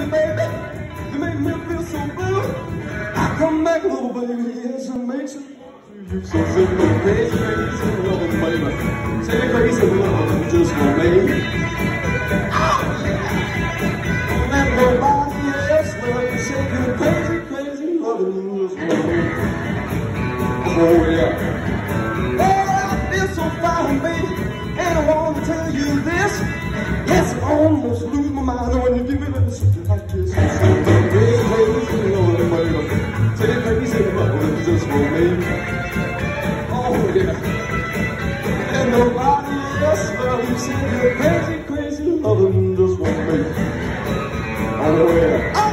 baby. You make me feel so blue. I come back, little baby, yes, and makes it. You so simple, crazy, crazy, loving, baby. Say crazy, loving, just for me. Oh, yeah. Don't let nobody else love you. Say you're crazy, crazy, loving, just for me. Oh, yeah. Oh, I feel so fine, baby. And I want to tell you this. Yes, I almost lose my mind when you give me that something like this. Say crazy, crazy, loving, baby. Say crazy, loving, just for me. Oh, yeah. And nobody else loves you. Say you're crazy, crazy, loving, just for me. Oh, yeah. Oh.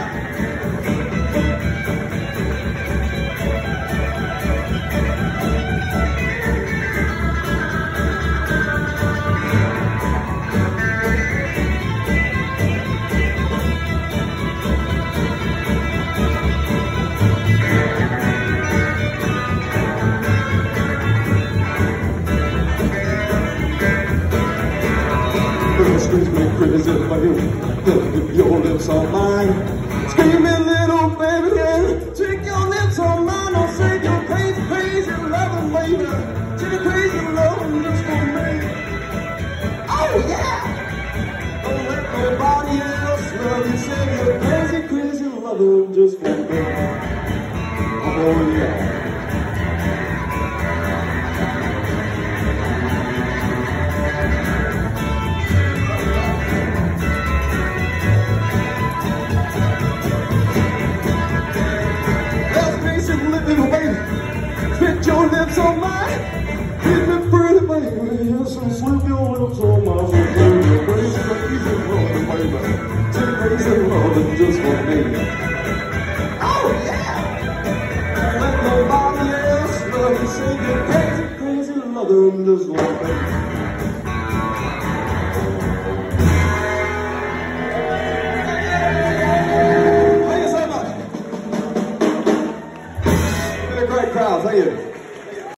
Squeeze me crazy, baby. Your lips on mine. Scream me, little baby, yeah. Take your lips on mine. I'll say you're crazy, crazy, loving, baby. Say you're crazy, loving, just for me. Oh, yeah. Don't let nobody else love you. Say you're crazy, crazy, loving, just for me. Oh, yeah. Little baby, fit your lips on mine. Hit me pretty baby, yes, and slip your lips on mine. So say you're crazy, crazy, loving, baby. Say crazy, loving, just for me. Oh, yeah. Don't let nobody else love you. Say you're crazy, crazy, loving, just for me. Thank you so much. Been a great crowd, thank you.